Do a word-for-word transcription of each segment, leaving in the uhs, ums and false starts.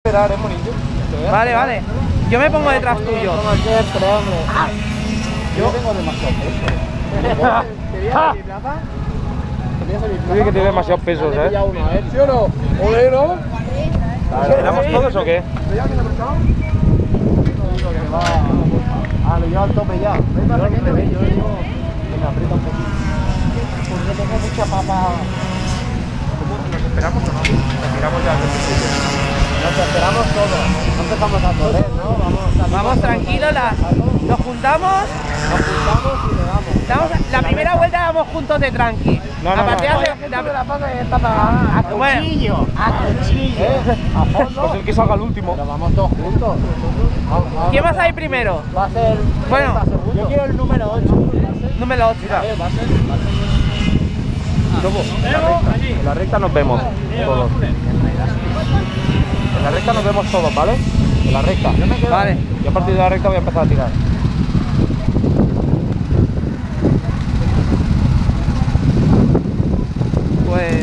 Esperar, es bonito. Vale, vale. Yo me pongo detrás tuyo. Yo tengo demasiado peso. ¿Querías salir plaza? Dice que tiene demasiado peso, ¿sabes? ¿Sí o no? ¿Ole, no? ¿Le damos todos o qué? Ah, lo llevo al tope ya. Yo me aprieta un poquito. Porque tengo mucha papa. ¿Nos esperamos o no? Nos tiramos ya al principio. Nos esperamos todos. No empezamos a correr, ¿no? Vamos, Vamos tranquilos, la, nos juntamos. Nos juntamos y le damos. Damos, la primera vuelta vamos juntos de tranqui. No, no, a partir no. de la, la, la pasa está apagada. A cuchillo. A cuchillo. ¿Eh? A fondo. Pues el que salga el último. Pero vamos todos juntos. Vamos, vamos. ¿Quién va a salir primero? Va a ser. Bueno, yo quiero el número ocho. Número ocho. Mira. Va a ser. Va a ser. En la recta nos vemos todos. En la recta nos vemos todos, ¿vale? En la recta. Vale. Y a partir de la recta voy a empezar a tirar. Pues...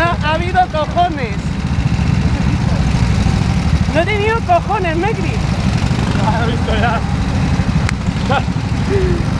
ha, ha habido cojones. No he tenido cojones, Mecri. No lo he visto ya.